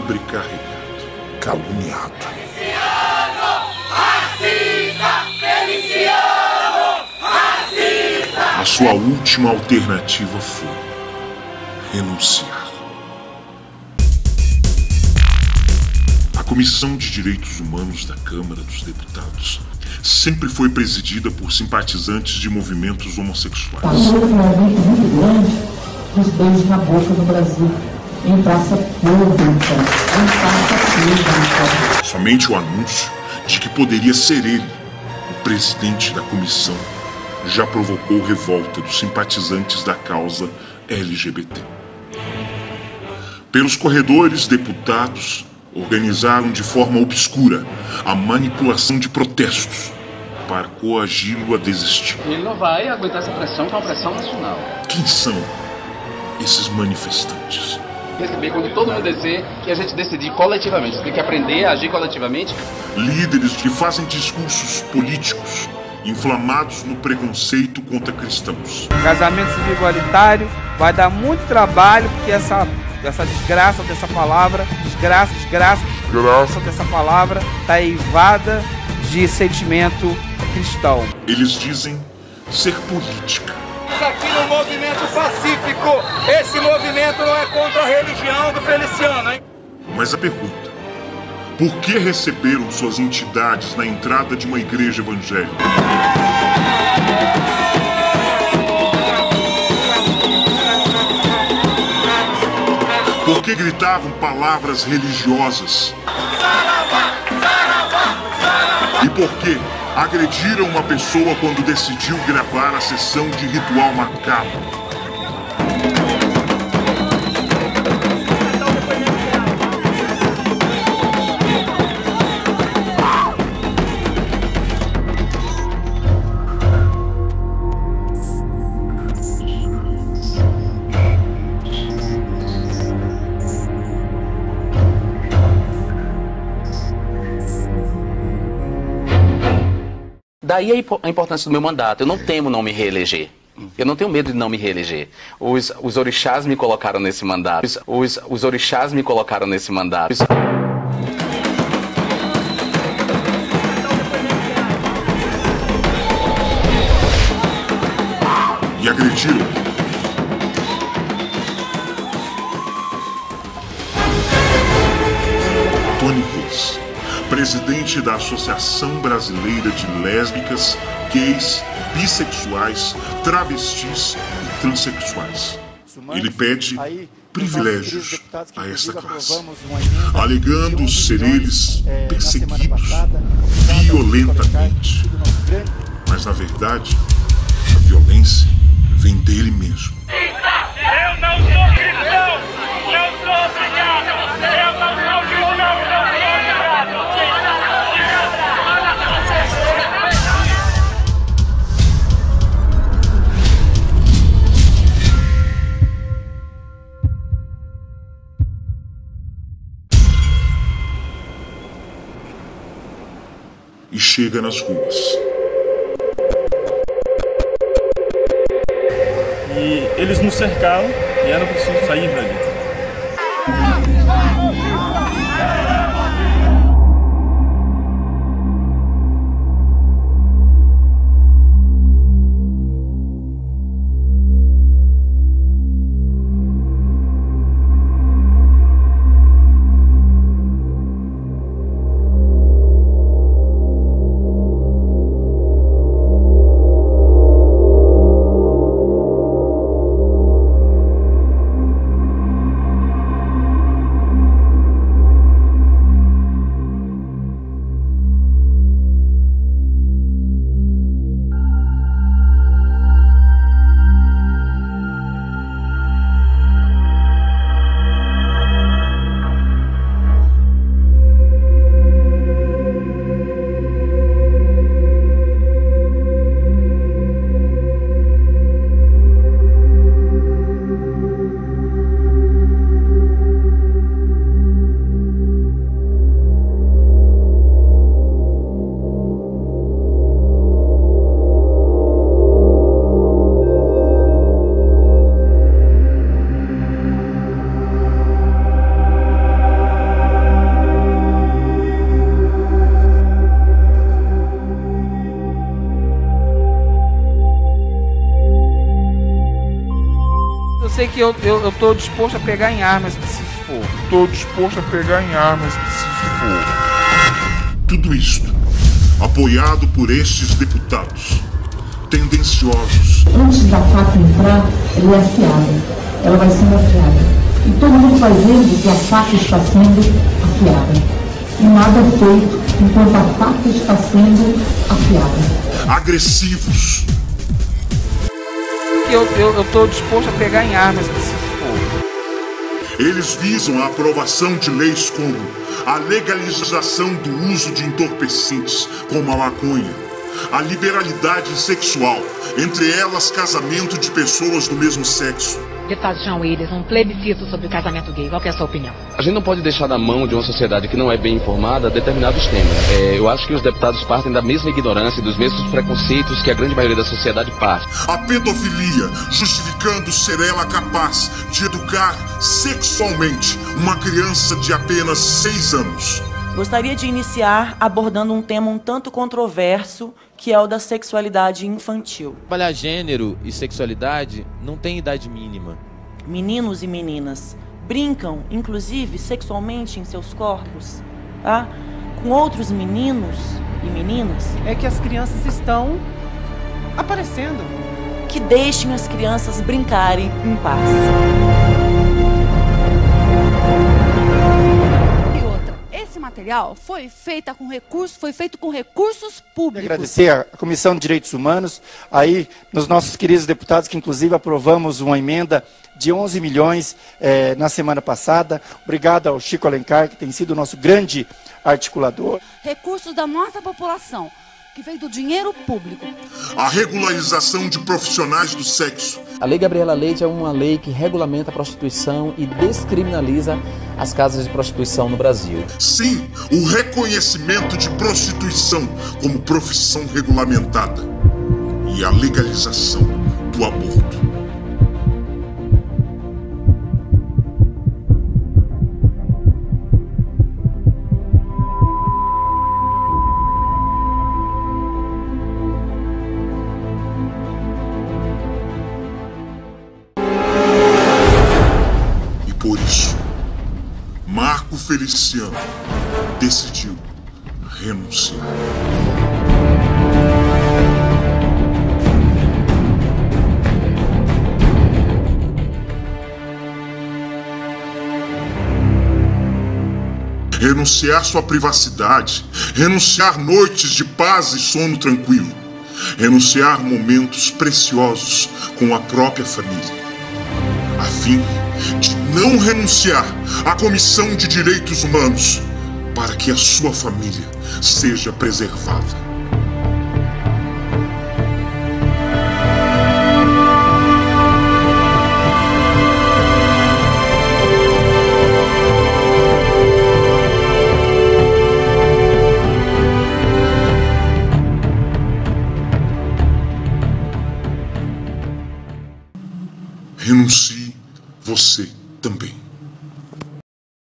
sobrecarregado, caluniado. A sua última alternativa foi renunciar. A Comissão de Direitos Humanos da Câmara dos Deputados sempre foi presidida por simpatizantes de movimentos homossexuais. Houve um aumento muito grande dos beijos na boca no Brasil, em praça pública, Somente o anúncio de que poderia ser ele o presidente da comissão já provocou revolta dos simpatizantes da causa LGBT. Pelos corredores, deputados organizaram de forma obscura a manipulação de protestos para coagi-lo a desistir. Ele não vai aguentar essa pressão, que é uma pressão nacional. Quem são esses manifestantes? Receber quando todo mundo descer e a gente decidir coletivamente. Você tem que aprender a agir coletivamente. Líderes que fazem discursos políticos inflamados no preconceito contra cristãos. Casamento civil igualitário vai dar muito trabalho, porque essa desgraça dessa palavra, desgraça dessa palavra está eivada de sentimento cristão. Eles dizem ser política. Aqui no movimento pacífico, esse movimento não é contra a religião do Feliciano, hein? Mas a pergunta: por que receberam suas entidades na entrada de uma igreja evangélica? Por que gritavam palavras religiosas? E por que agrediram uma pessoa quando decidiu gravar a sessão de ritual macabro? Daí a importância do meu mandato. Eu não temo não me reeleger. Eu não tenho medo de não me reeleger. Os orixás me colocaram nesse mandato. Os orixás me colocaram nesse mandato. E agrediram. Tony Reis, presidente da Associação Brasileira de Lésbicas, Gays, Bissexuais, Travestis e Transsexuais. Ele pede privilégios a esta classe, alegando ser eles perseguidos violentamente. Mas, na verdade, a violência vem dele mesmo. Eu não sou cristão! Não sou obrigado! Eu não sou cristão! E chega nas ruas. E eles nos cercaram e era preciso sair dali. sei que eu tô disposto a pegar em armas se for. Tudo isto apoiado por estes deputados tendenciosos. Antes da faca entrar, ela é afiada. Ela vai sendo afiada. E todo mundo vai vendo que a faca está sendo afiada. E nada é feito enquanto a faca está sendo afiada. Agressivos. Eu tô disposto a pegar em armas se for. Eles visam a aprovação de leis como a legalização do uso de entorpecentes, como a maconha, a liberalidade sexual, entre elas casamento de pessoas do mesmo sexo. Deputado João Willis, um plebiscito sobre o casamento gay. Qual que é a sua opinião? A gente não pode deixar na mão de uma sociedade que não é bem informada determinados temas. Eu acho que os deputados partem da mesma ignorância e dos mesmos preconceitos que a grande maioria da sociedade parte. A pedofilia, justificando ser ela capaz de educar sexualmente uma criança de apenas 6 anos. Gostaria de iniciar abordando um tema um tanto controverso, que é o da sexualidade infantil. Trabalhar gênero e sexualidade não tem idade mínima. Meninos e meninas brincam, inclusive, sexualmente em seus corpos, tá? Com outros meninos e meninas. É que as crianças estão aparecendo. Que deixem as crianças brincarem em paz. Esse material foi feito com recursos públicos. Agradecer à Comissão de Direitos Humanos, aí nos nossos queridos deputados, que inclusive aprovamos uma emenda de 11 milhões na semana passada. Obrigado ao Chico Alencar, que tem sido o nosso grande articulador. Recursos da nossa população, que veio do dinheiro público. A regularização de profissionais do sexo. A Lei Gabriela Leite é uma lei que regulamenta a prostituição e descriminaliza as casas de prostituição no Brasil. Sim, o reconhecimento de prostituição como profissão regulamentada e a legalização do aborto. Por isso, Marco Feliciano decidiu renunciar. Renunciar sua privacidade, renunciar noites de paz e sono tranquilo, renunciar momentos preciosos com a própria família, a fim de não renunciar à Comissão de Direitos Humanos para que a sua família seja preservada.